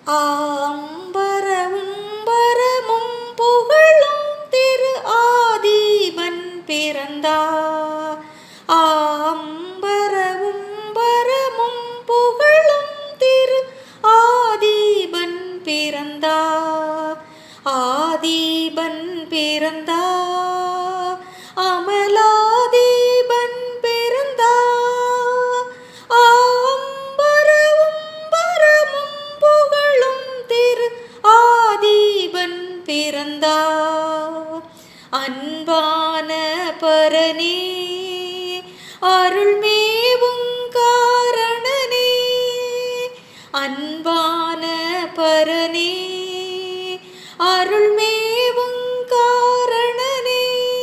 ஆம்பரமும் பரமும் புகழும் திரு ஆதீபன் பிறந்தார். ஆம்பரமும் பரமும் புகழும் திரு ஆதீபன் பிறந்தார். ஆதீபன் பிறந்தார். அமலாதீபன் பிறந்தார். ஆம்பரமும் பரமும் புகழும் திரு ஆதீபன் பிறந்தார். அன்பான பரனே அருள்மேவும் காரணனே, அன்பான பரனே அருள்மேவும் காரணனே,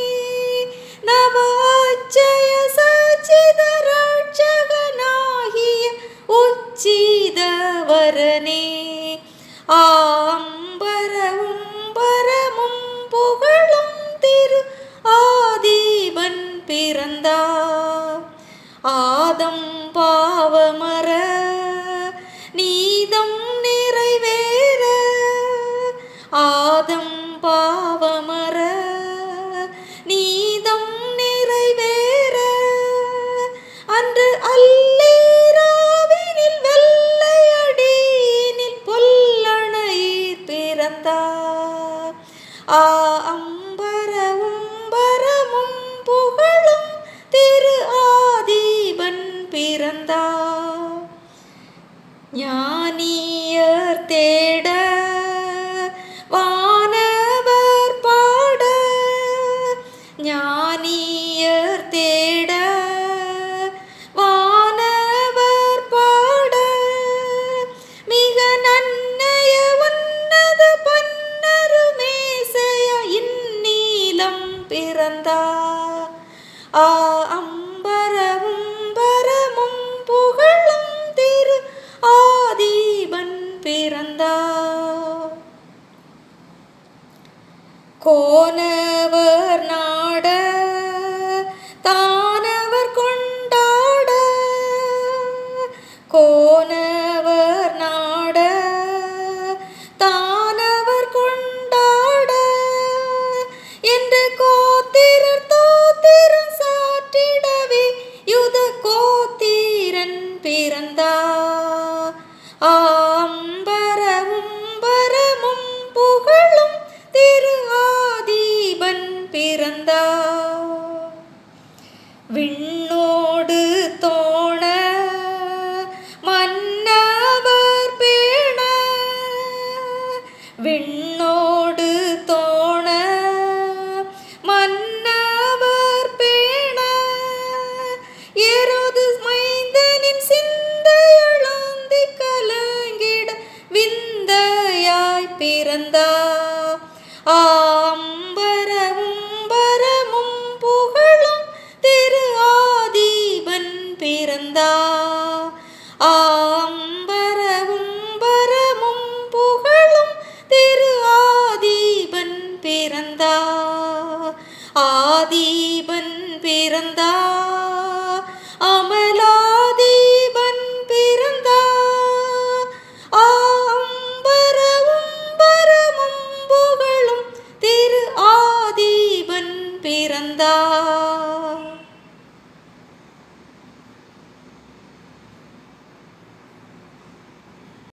நவாச்சய சச்சித ரட்சகனாகிய உச்சிதவரனே. ஆம்பரமும் பரமும் புகழும் திரு ஆதீபன் பிறந்தார். ஆதம் பாவமர நீதம் நிறைவேற, ஆதம் பாவமர நீதம் நிறைவேற, அன்று அல்லீராவினில் வெள்ளையடியினில் பொல்லணையீர் பிறந்தார். அம்பரமும் பரமும் புகழும் திரு ஆதீபன் பிறந்தார். ஞானியர் தேட வானவர் பாட, ஞானியர் தேட வானவர் பாட, மிக நன்னய உன்னத பன்னருமேசைய இந்நீலம் பிறந்தார். அம்பரமும் பரமும் புகழும் திரு ஆதீபன் பிறந்தார். கோனவர் நாட தானவர் கொண்டாட, கோனவர் நாட தானவர் கொண்டாட, என்று கோத்திரர் தோத்திரம் சாற்றிடவே யுத கோத்திரன் பிறந்தார். ஆம்பரமும் பரமும் புகழும் திரு ஆதீபன் பிறந்தார். விண்ணோடு தோண மன்னவர் பேண, விண்ணோடு தோண மன்னவர் பேண, ஏரோது மைந்தனின் சிந்தையழுந்தி கலங்கிட விந்தையாய் பிறந்தார்.